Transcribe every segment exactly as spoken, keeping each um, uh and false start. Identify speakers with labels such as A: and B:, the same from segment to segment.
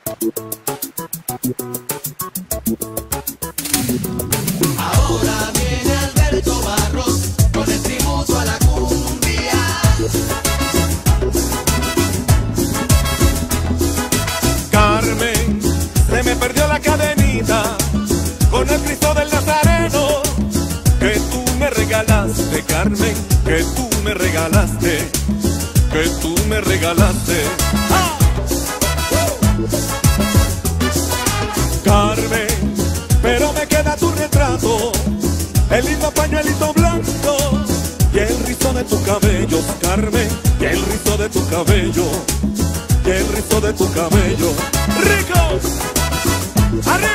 A: Ahora viene Alberto Barros con el tributo a la cumbia.
B: Carmen, se me perdió la cadenita con el Cristo del Nazareno que tú me regalaste, Carmen, que tú me regalaste, que tú me regalaste. ¡Ah! Carmen, pero me queda tu retrato, el lindo pañuelito blanco y el rizo de tu cabello, Carmen, y el rizo de tu cabello, y el rizo de tu cabello. ¡Rico! ¡Arriba!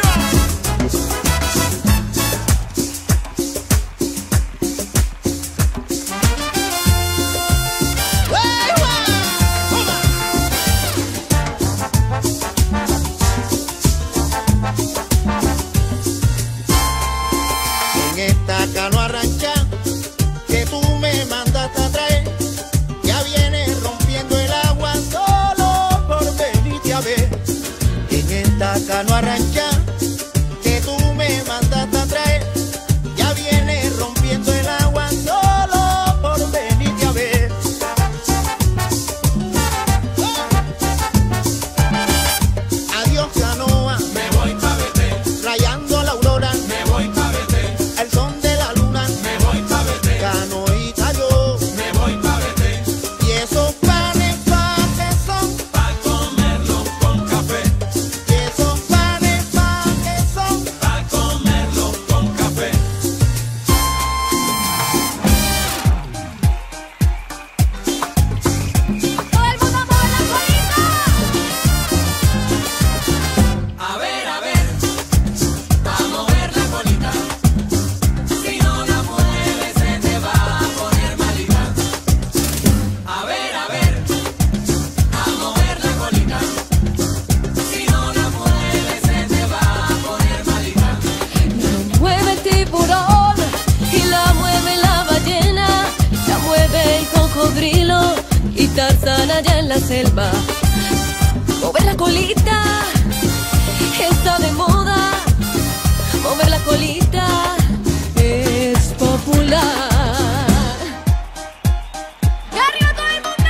C: Canoa rancha que tú me mandaste a traer, ya viene rompiendo el agua solo por venirte a ver. En esta canoa rancha que tú me mandaste a traer, ya viene rompiendo el agua solo por venirte a ver. Adiós canoa,
A: Me voy pa' Betel,
C: rayando la aurora,
A: me voy pa' Betel,
C: el son de la luna,
A: me voy pa' Betel,
C: canoita yo.
A: me voy pa' Betel,
C: Y esos panes pa' que son,
A: pa' comerlo con café,
C: y esos panes pa' que son.
A: pa' comerlo con café.
D: Todo el mundo mueve la colita.
A: A ver, a ver, a mover la colita. Si no la mueves se te va a poner malita. A ver, a ver, a mover la colita. Si no la mueves se te va a poner malita.
D: La mueve el tiburón y la mueve la ballena, la mueve el cocodrilo y Tarzán allá en la selva. Mover la colita está de moda, mover la colita es popular. ¡Y arriba todo el mundo!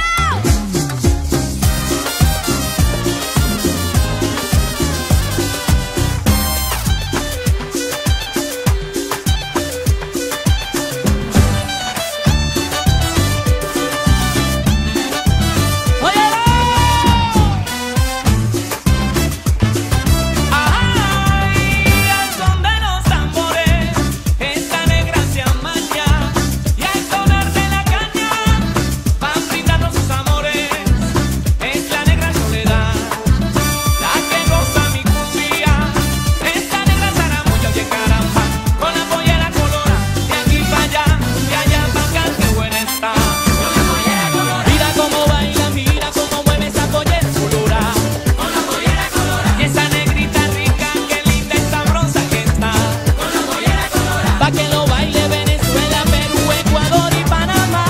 A: Ay, al son de los tambores, esta negra se amaña y al sonar de la caña van brindando sus amores. Es la negra soledad, la que goza mi cumbia. Esta negra zaramulla, oye caramba, con la pollera colora, de aquí para allá, de allá para acá, qué buena está. Con la pollera colora, mira cómo baila, mira cómo mueve esa pollera colora. Con la pollera colora, y esa negrita rica, qué linda y sabrosa que está. Con la pollera colora, pa' que lo baile Venezuela, Perú, Ecuador y Panamá.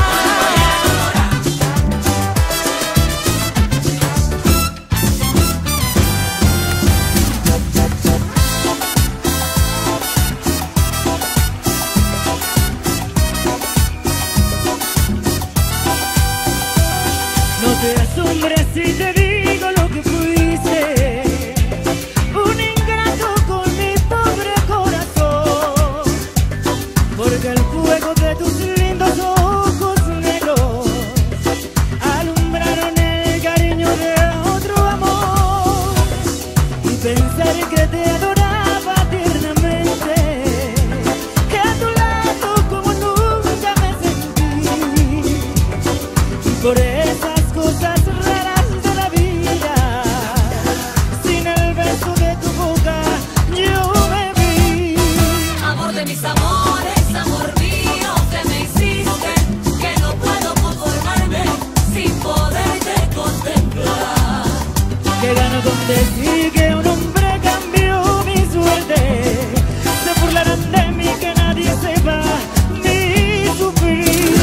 E: No te asombres si te digo lo que fuiste, un ingrato con mi pobre corazón, porque el fuego de tus lindos ojos negros alumbraron el cariño de otro amor, y pensar que te adoraba tiernamente, que a tu lado como nunca me sentí, y por esas cosas raras de la vida, sin el beso de tu boca yo me vi.
D: Amor de mis amores, amor mío, que me hiciste, que no puedo conformarme sin poderte contemplar.
E: Que gano con decir que un hombre cambió mi suerte, se burlarán de mí, que nadie sepa mi sufrir.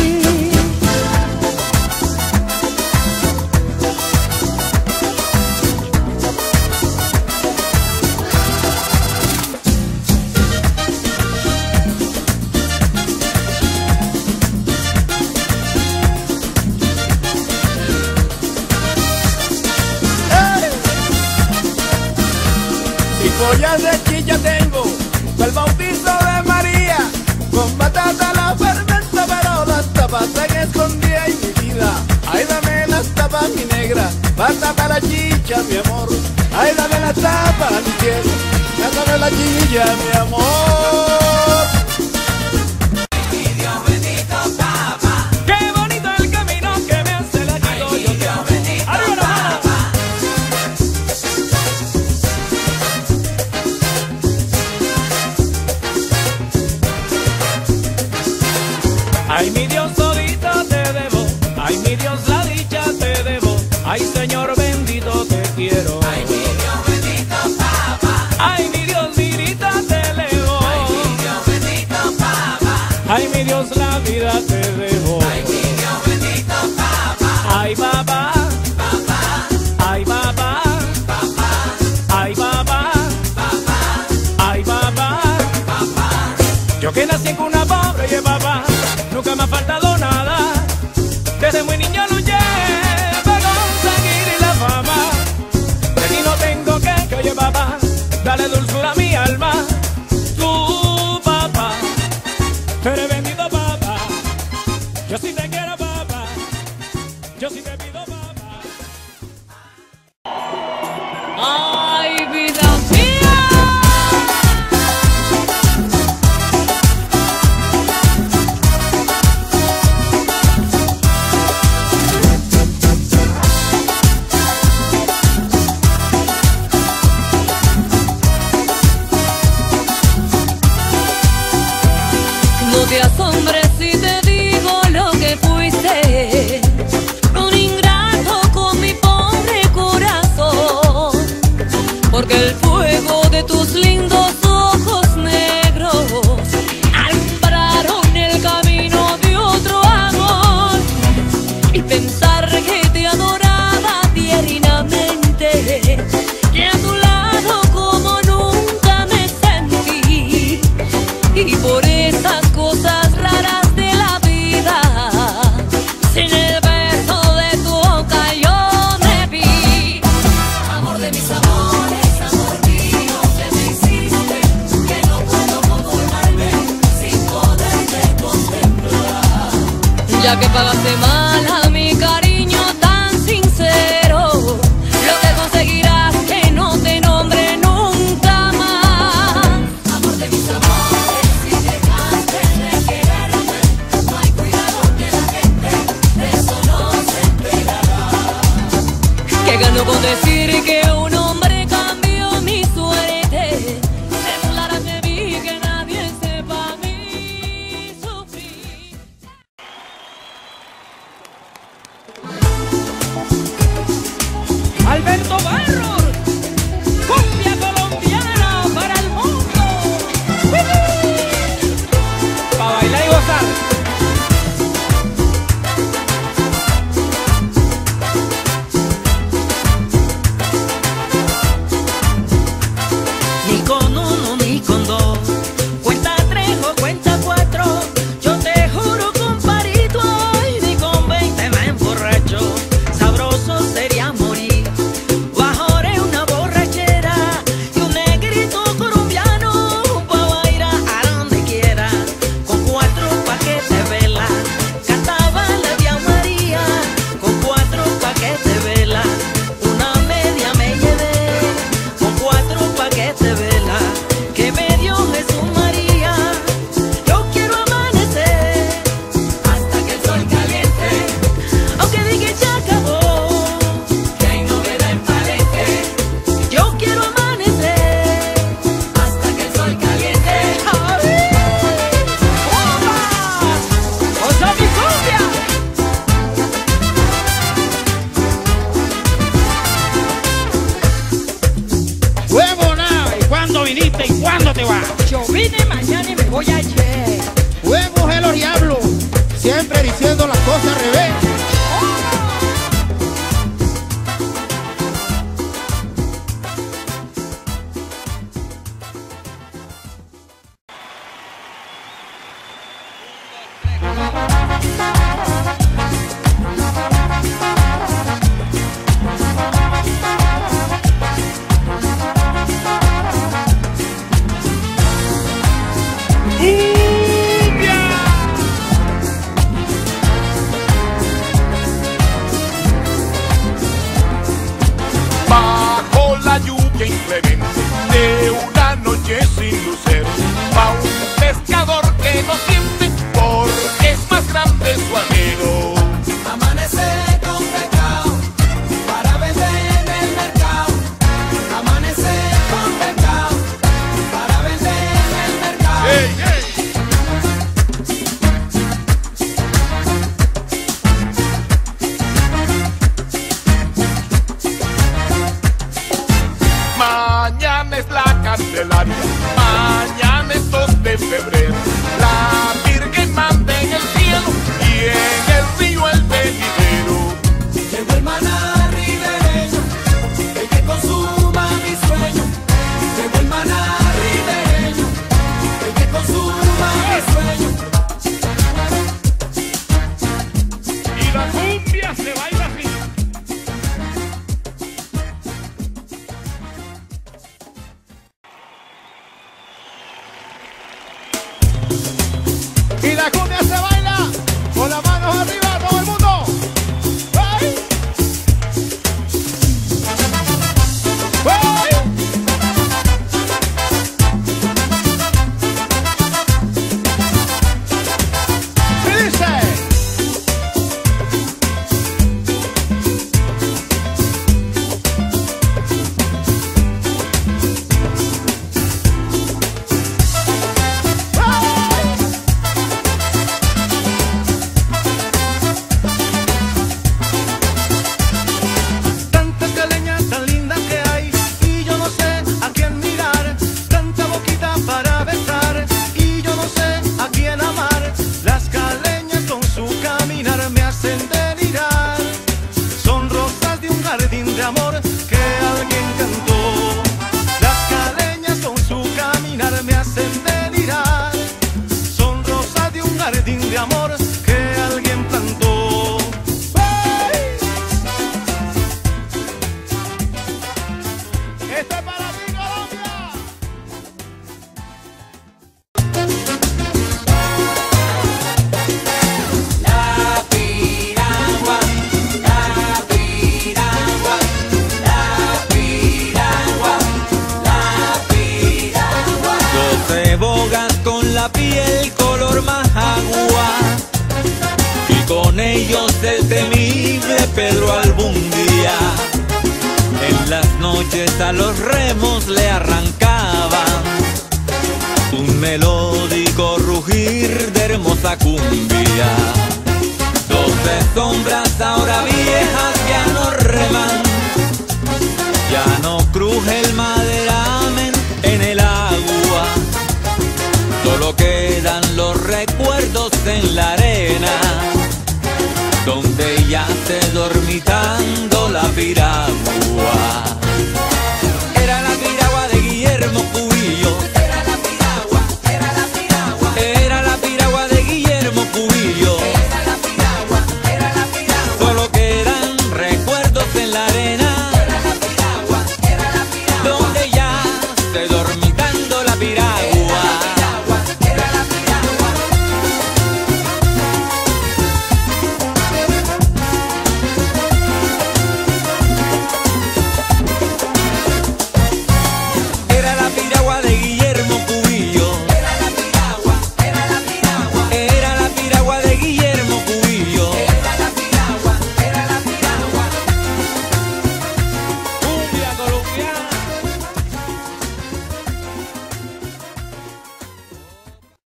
C: cebollas de chicha tengo, el bautizo de María, con batata la fermento, pero las tapas están escondidas en mi vida. Ay, dame las tapas, mi negra, para tapar la chicha, mi amor. Ay, dame las tapas, mi cielo, dame la chicha, mi amor.
A: Ay, mi Dios bendito, papá. Qué bonito el camino que me hace la chica. Ay, mi Dios bendito, papá. Ay, mi Dios, solito te debo. Ay, mi Dios, la dicha te debo. Ay, Señor bendito, te quiero. Ay, mi Dios bendito, papá. Ay, mi Dios, dirita te elevo. Ay, mi Dios bendito, papá. Ay, mi Dios, la vida te debo. Ay, mi Dios bendito, papá. Ay, papá. Papá. Ay, papá. Papá. Ay, papá. Papá. Ay, papá. Papá. Yo que nací en cuna pobre, oye, papá, nunca me ha faltado nada. Desde muy niño luché para conseguir la fama. De ti no tengo que, que oye, papá, dale dulzura a mi alma. Tu papá, eres bendito, papá. Yo sí te quiero, papá. Yo sí te pido, papá.
D: Ay, vida mía. No te asombres si te digo lo que fuiste, un ingrato con mi pobre corazón, porque el fuego de tus lindos ojos negros alumbraron el camino de otro amor, y pensar que te adoraba tiernamente, que a tu lado como nunca me sentí, y por esas cosas raras de la vida, sin el beso de tu boca yo me vi. Amor de mis amores, amor mío, que me hiciste, que no puedo conformarme sin poderte contemplar. Ya que pagaste mal a mi cariño tan sincero, lo que conseguirás que no te nombre nunca más. Amor de mis amores, si dejaste de quererme, no hay cuidado que la gente de eso no se enterará. Que ganó con decir que un hombre cambió mi suerte, te burlarás de mí, que nadie sepa mi sufrir.
A: Alberto Barros, cumbia colombiana para el mundo. Para bailar y gozar. Ni con uno ni con dos, cuenta tres o cuenta cuatro, yo te juro, comparito, ay, ni con veinte me emborracho. Sabroso sería morir bajo una borrachera y un negrito colombiano pa' bailar a donde quiera. Con cuatro paquetes de vela cantaba la Vía María, con cuatro paquetes de vela una media me llevé, con cuatro paquetes de vela que me dio Jesús María. Yo quiero amanecer hasta que el sol caliente, aunque diga ya acabó, que hay novedad en Palenque. Yo quiero amanecer hasta que el sol caliente. ¡Ay! ¡Opa! ¡Osa mi cumbia!
F: Huevo nada, ¿y cuándo viniste y cuándo te vas?
E: Yo vine mañana y me voy ayer.
C: Huevos es los diablos, siempre diciendo las cosas al revés.
G: noche sin lucero, pa' un pescador que no siente porque es más grande su anhelo.
A: Amanecer con pescado para vender en el mercado. Amanecer con pescado para vender en el mercado.
G: ¡Ey, ey! Mañana es la Candelaria, mañana es dos de febrero. La Virgen manda en el cielo y en el río el venidero.
A: Llegó el maná ribereño, el que consuma mi sueño. Llegó el maná ribereño, el que consuma mi sueño.
G: Y la cumbia se baila así.
C: Y la cumbia se baila con las manos arriba, todo el mundo. ¡Ay! ¡Ay! Y dice.
H: Tantas caleñas tan lindas que hay y yo no sé a quién mirar, tanta boquita para besar y yo no sé a quién amar. Las caleñas con su caminar me hacen delirar, son rosas de un jardín de amor que alguien cantó. Las caleñas con su caminar me hacen delirar, son rosas de un jardín de amor que alguien plantó. ¡Hey!
C: Esto es para ti, Colombia.
A: La piragua, la piragua, la piragua, la piragua.
I: Doce bogas con la piel color majagua y con ellos el temible Pedro Albundía. En las noches a los remos le arrancaban un melódico rugir de hermosa cumbia. Doce sombras ahora viejas ya no reman, ya no cruje el maderamen en el agua, solo quedan los recuerdos en la arena, donde yace dormitando la piragua.